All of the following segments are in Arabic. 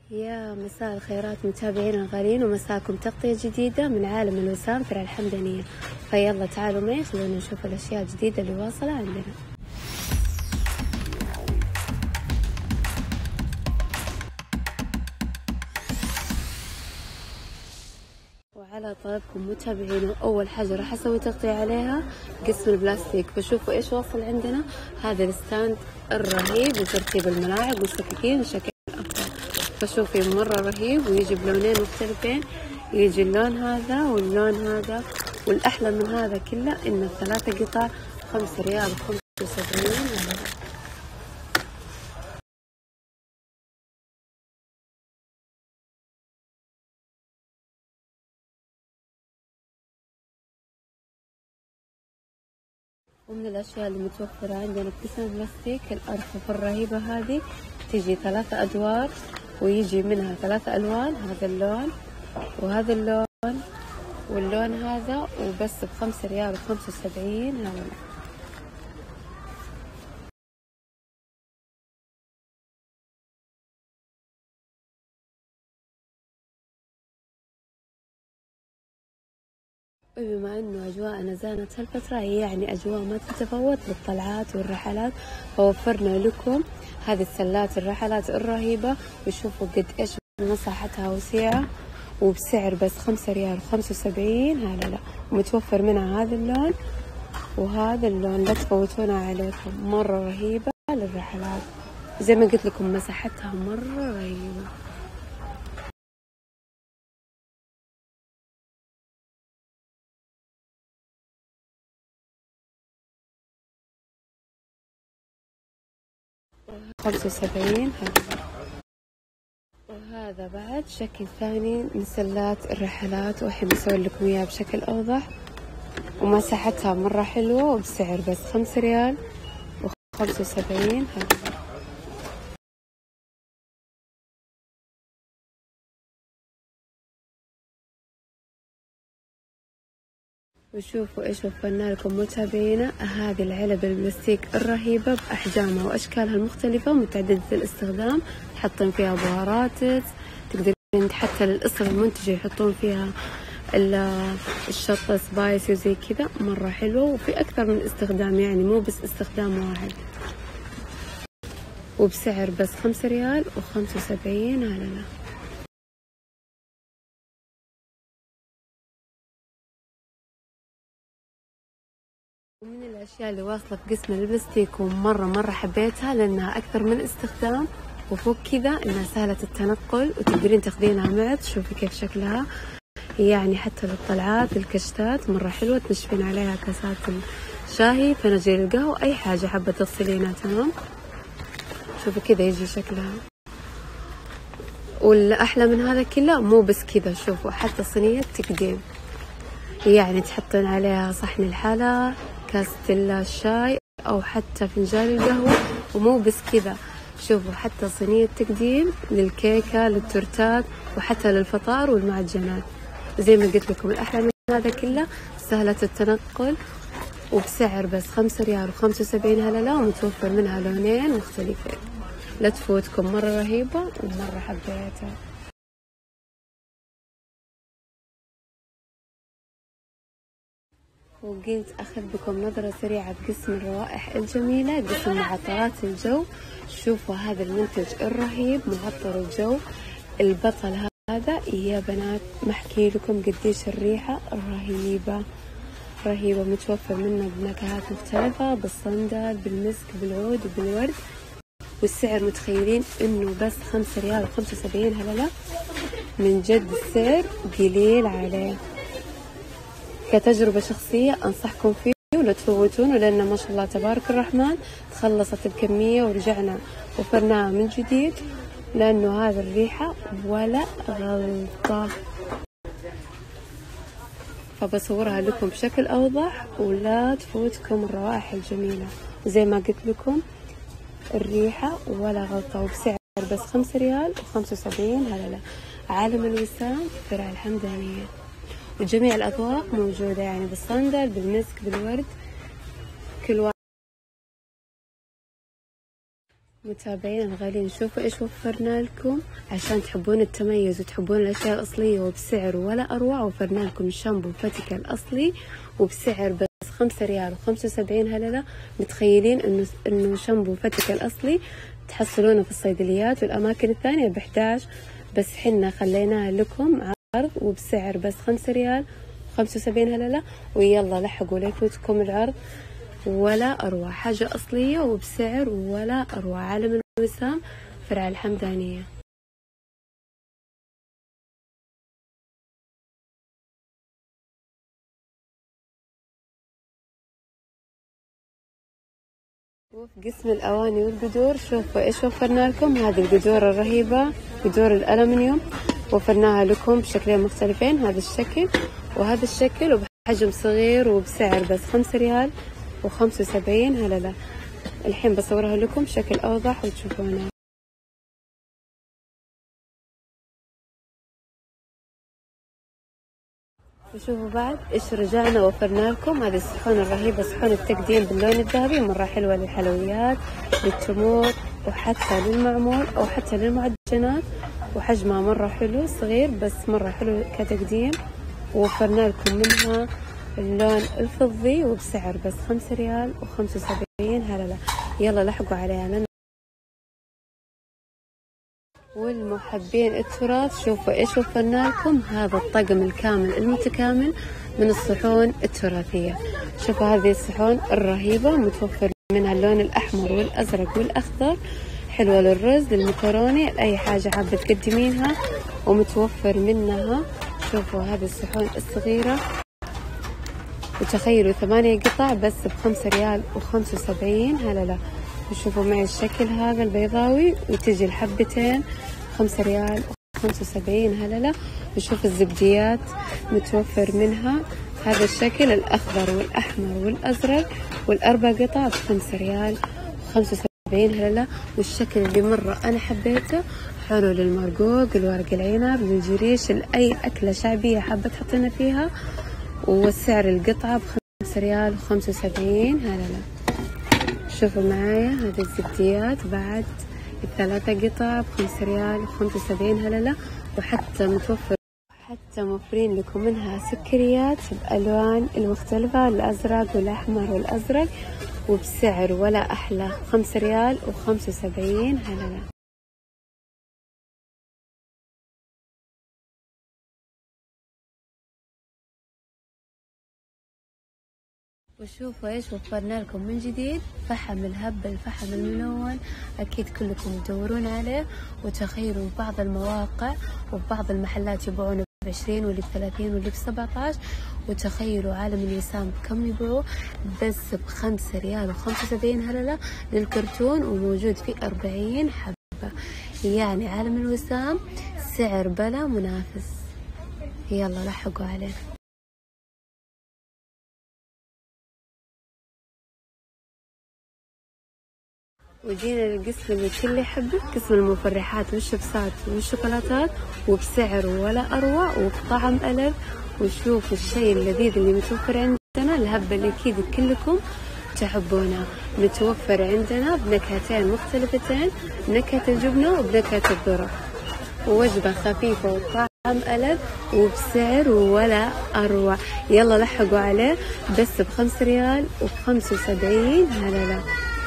يا مساء الخيرات متابعينا الغاليين، ومساكم تغطية جديدة من عالم الوسام في الحمدانية. فيلا تعالوا معي خلونا نشوف الأشياء الجديدة اللي واصلة عندنا. وعلى طلبكم متابعينا، أول حاجة راح أسوي تغطية عليها قسم البلاستيك. فشوفوا إيش وصل عندنا. هذا الستاند الرهيب لترتيب الملاعق والسكاكين بشكل أفضل. فشوفي مرة رهيب، ويجي بلونين مختلفين، يجي اللون هذا واللون هذا. والأحلى من هذا كله إن الثلاثة قطع 5 ريال 75. ومن الأشياء اللي متوفرة عندنا في قسم البلاستيك الأرفف الرهيبة هذه، تيجي 3 أدوار ويجي منها 3 ألوان، هذا اللون وهذا اللون واللون هذا، وبس ب5 ريال و75 هذا. وبما انه اجواءنا زانت هالفترة، يعني اجواء ما تتفوت للطلعات والرحلات، فوفرنا لكم هذه السلات الرحلات الرهيبة. وشوفوا قد ايش مساحتها وسعة، وبسعر بس 5 ريال و75 هذا. لا، ومتوفر منها هذا اللون وهذا اللون، لا تفوتونا عليكم، مرة رهيبة للرحلات. زي ما قلت لكم مساحتها مرة رهيبة. و75 هذا. وهذا بعد شكل ثاني من سلات الرحلات، وأحب أسوي لكم إياه بشكل أوضح، ومساحتها مرة حلوة، وبسعر بس 5 ريال و75 هذا. وشوفوا ايش وفرنا لكم متابعينا، هذه العلب البلاستيك الرهيبة بأحجامها وأشكالها المختلفة ومتعددة الاستخدام. تحطين فيها بهارات، تقدرين حتى للأسر المنتجة يحطون فيها الشطة سبايسي وزي كذا، مرة حلوة وفي أكثر من استخدام، يعني مو بس استخدام واحد. وبسعر بس 5 ريال و75 هلا. ومن الأشياء اللي واصلة في قسم البلاستيك ومرة حبيتها لأنها أكثر من استخدام، وفوق كذا إنها سهلة التنقل وتقدرين تاخذينها معك. شوفي كيف شكلها، يعني حتى للطلعات الكشتات مرة حلوة، تنشفين عليها كاسات الشاهي، فنجيل القهوة، أي حاجة حابة تغسلينها تمام. شوفي كذا يجي شكلها. والأحلى من هذا كله مو بس كذا، شوفوا حتى صينية تقديم، يعني تحطين عليها صحن الحلا، كاسة الشاي، أو حتى فنجان القهوة. ومو بس كذا، شوفوا حتى صينية تقديم للكيكة، للتورتات، وحتى للفطار والمعجنات. زي ما قلت لكم الأحلى من هذا كله سهلة التنقل، وبسعر بس 5 ريال و75 هللة، ومتوفر منها لونين مختلفين. لا تفوتكم، مرة رهيبة ومرة حبيتها. وقلت أخذ بكم نظرة سريعة بقسم الروائح الجميلة، قسم معطرات الجو. شوفوا هذا المنتج الرهيب، معطر الجو البطل هذا. يا بنات ما أحكي لكم قديش الريحة رهيبة رهيبة. متوفر منه بنكهات مختلفة، بالصندل، بالمسك، بالعود وبالورد. والسعر متخيلين إنه بس 5 ريال و75 هلا. من جد السعر قليل عليه. كتجربة شخصية أنصحكم فيه ولا تفوتونه، لأنه ما شاء الله تبارك الرحمن تخلصت الكمية ورجعنا وفرناها من جديد، لأنه هذا الريحة ولا غلطة. فبصورها لكم بشكل أوضح ولا تفوتكم الروائح الجميلة. زي ما قلت لكم الريحة ولا غلطة، وبسعر بس 5 ريال و75 هلا. عالم الوسام في الحمدانية، وجميع الأذواق موجودة، يعني بالصندل، بالمسك، بالورد، كل واحد. متابعين الغاليين، شوفوا ايش وفرنا لكم عشان تحبون التميز وتحبون الاشياء الاصليه وبسعر ولا اروع. وفرنا لكم الشامبو فاتيكا الاصلي وبسعر بس 5 ريال و75 هللة. متخيلين انه شامبو فاتيكا الاصلي تحصلونه في الصيدليات والاماكن الثانيه ب11، بس حنا خليناها لكم عرض وبسعر بس 5 ريال و75 هللة. ويلا لحقوا لا يفوتكم العرض، ولا أروع، حاجة أصلية وبسعر ولا أروع. عالم الوسام، فرع الحمدانية. وفي قسم الأواني والقدور شوفوا إيش وفرنا لكم. هذه القدور الرهيبة، قدور الألمنيوم، وفرناها لكم بشكلين مختلفين، هذا الشكل وهذا الشكل، وبحجم صغير وبسعر بس 5 ريال و75 هللة. الحين بصورها لكم بشكل أوضح وتشوفونها. وشوفوا بعد ايش رجعنا وفرنا لكم. هذه الصحون الرهيبة، صحون التقديم باللون الذهبي، مرة حلوة للحلويات، للتمور، وحتى للمعمول أو حتى للمعجنات، وحجمها مرة حلو، صغير بس مرة حلو كتقديم. ووفرنا لكم منها اللون الفضي وبسعر بس 5 ريال و75 هللة. يلا لحقوا عليها. لنا والمحبين التراث شوفوا ايش وفرنا لكم. هذا الطقم الكامل المتكامل من الصحون التراثية. شوفوا هذه الصحون الرهيبة، متوفر منها اللون الأحمر والأزرق والأخضر، حلوة للرز، للمكرونة، لأي حاجة حابة تقدمينها، ومتوفر منها. شوفوا هذه الصحون الصغيرة، وتخيلوا 8 قطع بس ب5 ريال و75 هللة. وشوفوا معي الشكل هذا البيضاوي، وتجي الحبتين 5 ريال و75 هللة. وشوف الزبديات متوفر منها هذا الشكل الأخضر والأحمر والأزرق، والأربع قطع ب5 ريال و75 هللة. والشكل اللي مرة أنا حبيته، حلو للمرقوق، الورق العنب، للجريش، لأي أكلة شعبية حابة تحطينا فيها. والسعر القطعة ب5 ريال و75 هللة. شوفوا معايا هذه الزبديات بعد، ال3 قطع ب5 ريال و75 هللة. وحتى موفرين لكم منها سكريات بألوان المختلفة، الأزرق والأحمر والأزرق، وبسعر ولا أحلى 5 ريال و75 هللة. وشوفوا ايش وفرنا لكم من جديد. فحم الهب، الفحم الملون، اكيد كلكم تدورون عليه. وتخيلوا بعض المواقع وبعض المحلات يبيعونه ب20 واللي ب30 واللي ب17. وتخيلوا عالم الوسام كم يبيعوه، بس ب5 ريال و75 هللة للكرتون، وموجود فيه 40 حبة. يعني عالم الوسام سعر بلا منافس. يلا لحقوا عليه. وجينا للقسم اللي الكل يحبه، قسم المفرحات والشيبسات والشوكولاتات، وبسعر ولا أروع وبطعم ألذ. وشوفوا الشيء اللذيذ اللي متوفر عندنا، الهبة اللي أكيد كلكم تحبونها. متوفر عندنا بنكهتين مختلفتين، بنكهة الجبنة وبنكهة الذرة، ووجبة خفيفة وطعم ألذ وبسعر ولا أروع. يلا لحقوا عليه، بس ب5 ريال و75 هللة.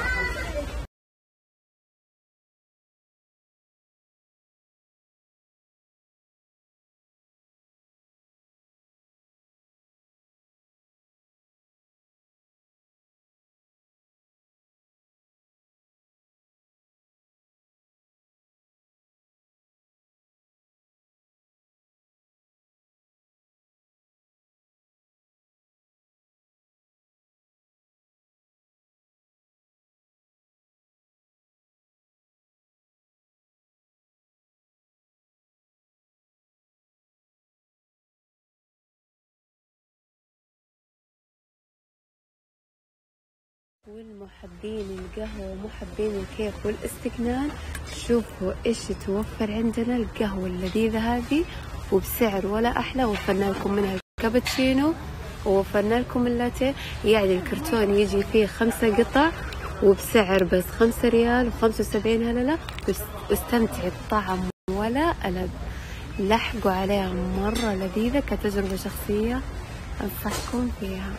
والمحبين القهوة ومحبين الكيف والاستكنان، شوفوا ايش يتوفر عندنا. القهوة اللذيذة هذه وبسعر ولا أحلى. وفرنا لكم منها الكابتشينو، ووفرنا لكم اللاتيه. يعني الكرتون يجي فيه 5 قطع وبسعر بس 5 ريال و75 هللة، واستمتعي الطعم ولا ألذ. لحقوا عليها مرة لذيذة كتجربة شخصية أنصحكم فيها.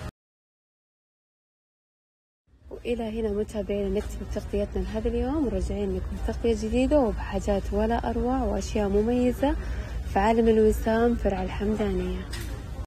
وإلى هنا متابعينا نكتب تغطيتنا لهذا اليوم، وراجعين لكم تغطية جديدة وبحاجات ولا أروع وأشياء مميزة في عالم الوسام فرع الحمدانية.